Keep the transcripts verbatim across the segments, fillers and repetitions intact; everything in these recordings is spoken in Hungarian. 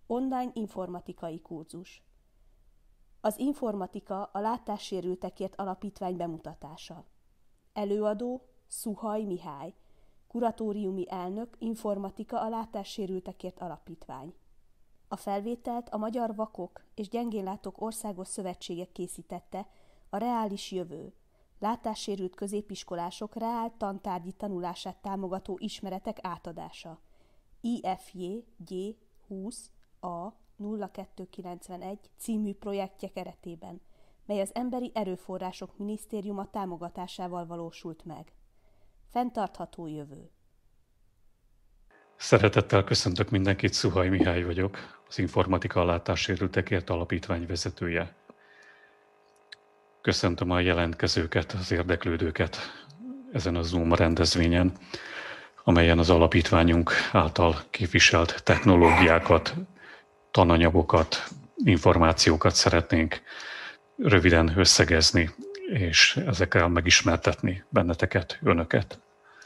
Online informatikai kurzus. Az informatika a látássérültekért alapítvány bemutatása. Előadó Szuhaj Mihály, kuratóriumi elnök, informatika a látássérültekért alapítvány. A felvételt a Magyar Vakok és Gyengénlátók Országos Szövetsége készítette, a Reális Jövő, látássérült középiskolások reál tantárgyi tanulását támogató ismeretek átadása. I F J G húsz A nulla kettő kilencvenegy című projektje keretében, mely az Emberi Erőforrások Minisztériuma támogatásával valósult meg. Fenntartható jövő. Szeretettel köszöntök mindenkit, Szuhaj Mihály vagyok, az Informatika a látássérültekért alapítvány vezetője. Köszöntöm a jelentkezőket, az érdeklődőket ezen a Zoom rendezvényen, amelyen az alapítványunk által képviselt technológiákat, tananyagokat, információkat szeretnénk röviden összegezni, és ezekkel megismertetni benneteket, önöket.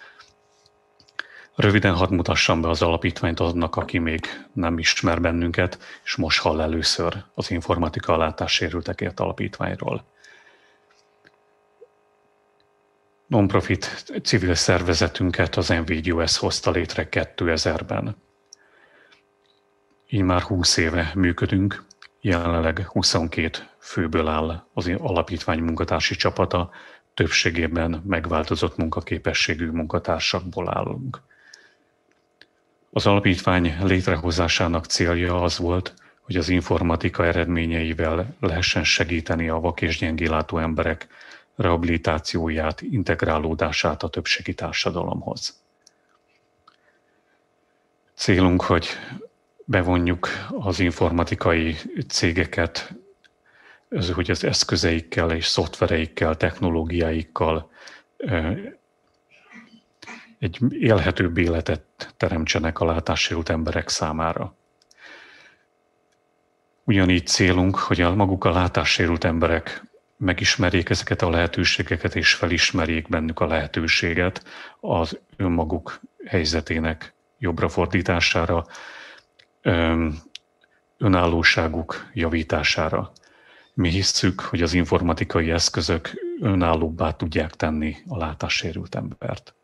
Röviden hadd mutassam be az alapítványt annak, aki még nem ismer bennünket, és most hall először az Informatika a látássérültekért alapítványról. Non-profit civil szervezetünket az N V G O S hozta létre kétezerben. Így már húsz éve működünk, jelenleg huszonkét főből áll az alapítvány munkatársi csapata, többségében megváltozott munkaképességű munkatársakból állunk. Az alapítvány létrehozásának célja az volt, hogy az informatika eredményeivel lehessen segíteni a vak és gyengénlátó emberek rehabilitációját, integrálódását a többségi társadalomhoz. Célunk, hogy bevonjuk az informatikai cégeket, hogy az eszközeikkel és szoftvereikkel, technológiáikkal egy élhetőbb életet teremtsenek a látássérült emberek számára. Ugyanígy célunk, hogy a maguk a látássérült emberek megismerjék ezeket a lehetőségeket, és felismerjék bennük a lehetőséget az önmaguk helyzetének jobbra fordítására, önállóságuk javítására. Mi hisszük, hogy az informatikai eszközök önállóbbá tudják tenni a látássérült embert.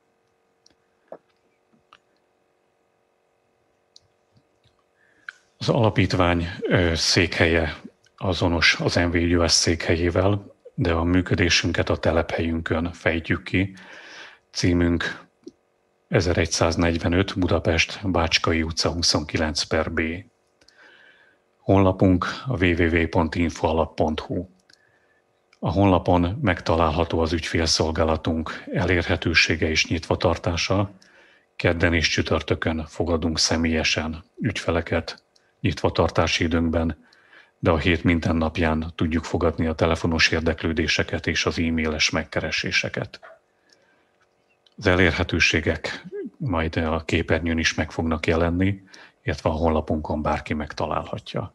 Az alapítvány székhelye azonos az N V G O S székhelyével, de a működésünket a telephelyünkön fejtjük ki. Címünk ezerszáznegyvenöt Budapest, Bácskai utca huszonkilenc per B. Honlapunk a double-u double-u double-u pont infoalap pont hu. A honlapon megtalálható az ügyfélszolgálatunk elérhetősége és nyitvatartása. Kedden és csütörtökön fogadunk személyesen ügyfeleket nyitvatartási időnkben, de a hét minden napján tudjuk fogadni a telefonos érdeklődéseket és az e-mailes megkereséseket. Az elérhetőségek majd a képernyőn is meg fognak jelenni, illetve a honlapunkon bárki megtalálhatja.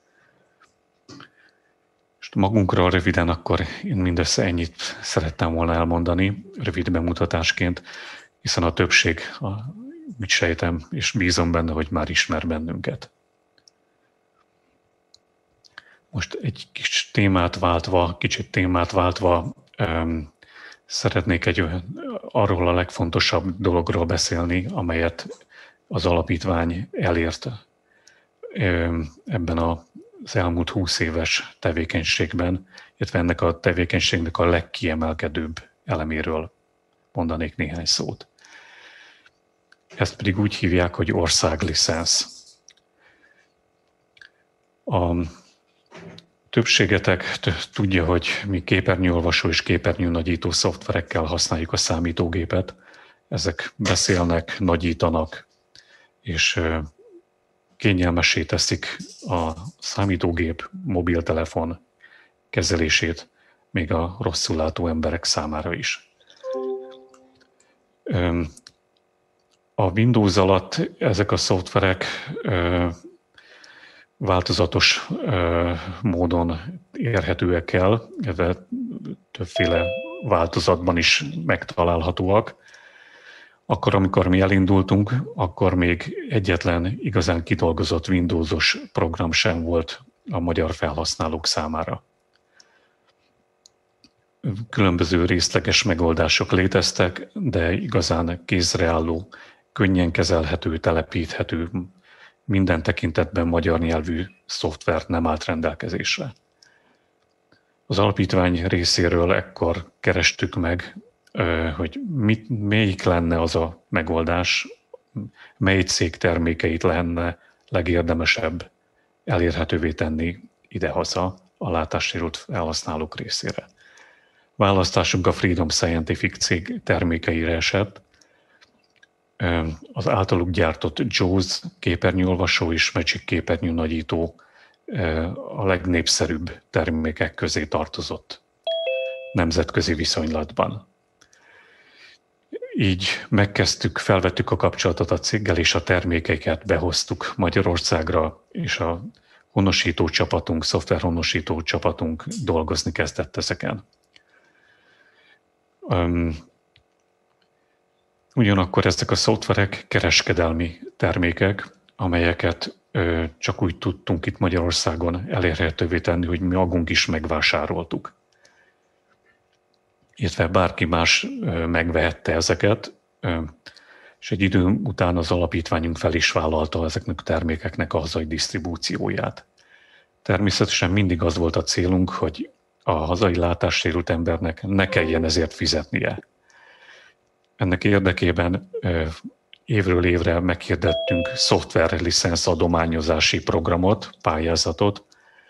És magunkról röviden akkor én mindössze ennyit szerettem volna elmondani, rövid bemutatásként, hiszen a többség, úgy sejtem és bízom benne, hogy már ismer bennünket. Most egy kis témát váltva, kicsit témát váltva, um, szeretnék egy arról a legfontosabb dologról beszélni, amelyet az alapítvány elért um, ebben az elmúlt húsz éves tevékenységben, illetve ennek a tevékenységnek a legkiemelkedőbb eleméről mondanék néhány szót. Ezt pedig úgy hívják, hogy országlicensz. A többségetek tudja, hogy mi képernyőolvasó és képernyőnagyító szoftverekkel használjuk a számítógépet. Ezek beszélnek, nagyítanak, és kényelmessé teszik a számítógép, mobiltelefon kezelését még a rosszul látó emberek számára is. A Windows alatt ezek a szoftverek változatos ö, módon érhetőek el, illetve többféle változatban is megtalálhatóak. Akkor, amikor mi elindultunk, akkor még egyetlen igazán kidolgozott Windowsos program sem volt a magyar felhasználók számára. Különböző részleges megoldások léteztek, de igazán kézreálló, könnyen kezelhető, telepíthető, minden tekintetben magyar nyelvű szoftver nem állt rendelkezésre. Az alapítvány részéről ekkor kerestük meg, hogy mit, melyik lenne az a megoldás, mely cég termékeit lenne legérdemesebb elérhetővé tenni idehaza a látássérült felhasználók részére. Választásunk a Freedom Scientific cég termékeire esett. Az általuk gyártott JAWS képernyőolvasó és Magic képernyőnagyító a legnépszerűbb termékek közé tartozott nemzetközi viszonylatban. Így megkezdtük, felvettük a kapcsolatot a céggel, és a termékeiket behoztuk Magyarországra, és a honosító csapatunk, szoftverhonosító csapatunk dolgozni kezdett ezeken. Um, ugyanakkor ezek a szoftverek kereskedelmi termékek, amelyeket ö, csak úgy tudtunk itt Magyarországon elérhetővé tenni, hogy mi magunk is megvásároltuk. Illetve bárki más ö, megvehette ezeket, ö, és egy idő után az alapítványunk fel is vállalta ezeknek a termékeknek a hazai disztribúcióját. Természetesen mindig az volt a célunk, hogy a hazai látássérült embernek ne kelljen ezért fizetnie. Ennek érdekében évről évre meghirdettünk szoftverlicensz adományozási programot, pályázatot,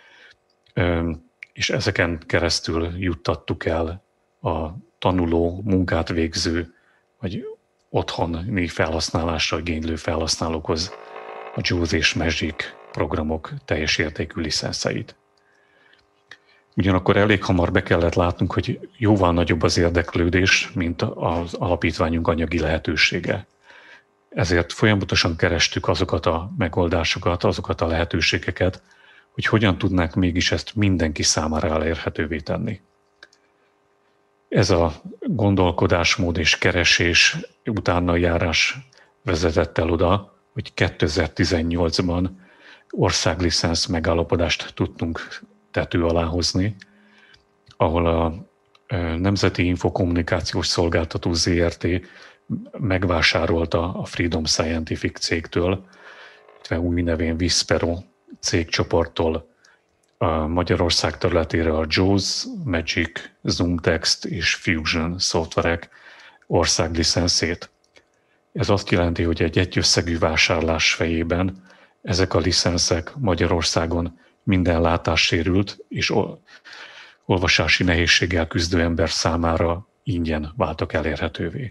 és ezeken keresztül juttattuk el a tanuló, munkát végző, vagy otthoni felhasználásra igénylő felhasználókhoz a JAWS és Magic programok teljes értékű licenszeit. Ugyanakkor elég hamar be kellett látnunk, hogy jóval nagyobb az érdeklődés, mint az alapítványunk anyagi lehetősége. Ezért folyamatosan kerestük azokat a megoldásokat, azokat a lehetőségeket, hogy hogyan tudnánk mégis ezt mindenki számára elérhetővé tenni. Ez a gondolkodásmód és keresés, utána járás vezetett el oda, hogy kétezer-tizennyolcban országlicensz megállapodást tudtunk tető alá hozni, ahol a Nemzeti Infokommunikációs Szolgáltató zé er té megvásárolta a Freedom Scientific cégtől, illetve új nevén Vispero cégcsoporttól a Magyarország területére a JAWS, Magic, ZoomText és Fusion szoftverek országlicenszét. Ez azt jelenti, hogy egy egyösszegű vásárlás fejében ezek a licenszek Magyarországon minden látássérült és olvasási nehézséggel küzdő ember számára ingyen váltak elérhetővé.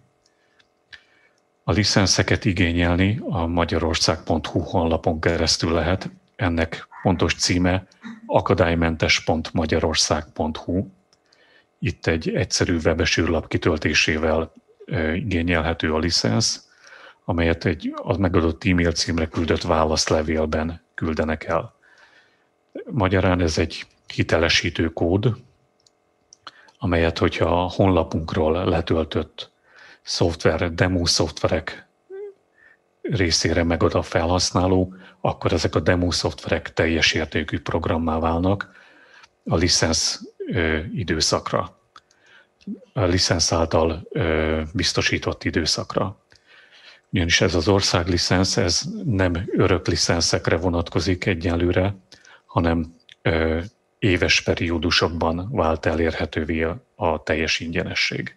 A licenszeket igényelni a magyarország pont hu honlapon keresztül lehet. Ennek pontos címe akadálymentes pont magyarország pont hu. Itt egy egyszerű webes űrlap kitöltésével igényelhető a licensz, amelyet egy az megadott e-mail címre küldött válaszlevélben küldenek el. Magyarán ez egy hitelesítő kód, amelyet, hogyha a honlapunkról letöltött szoftver, demo szoftverek részére megad a felhasználó, akkor ezek a demo szoftverek teljes értékű programmá válnak a licensz ö, időszakra, a licensz által ö, biztosított időszakra. Ugyanis ez az országlicensz, ez nem örök licenszekre vonatkozik egyenlőre, hanem ö, éves periódusokban vált elérhetővé a, a teljes ingyenesség.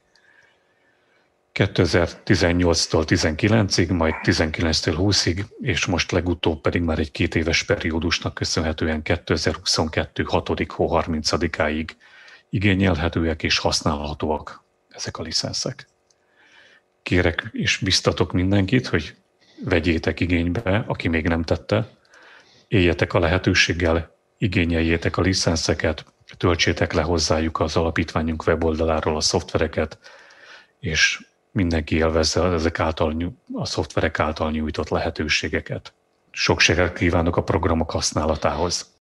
kétezer-tizennyolctól tizenkilencig, majd tizenkilenctől húszig, és most legutóbb pedig már egy két éves periódusnak köszönhetően kétezer-huszonkettő hatodik hó harmincadikáig igényelhetőek és használhatóak ezek a licenszek. Kérek és biztatok mindenkit, hogy vegyétek igénybe, aki még nem tette, éljetek a lehetőséggel, igényeljétek a licenszeket, töltsétek le hozzájuk az alapítványunk weboldaláról a szoftvereket, és mindenki élvezze ezek által, a szoftverek által nyújtott lehetőségeket. Sok sikert kívánok a programok használatához!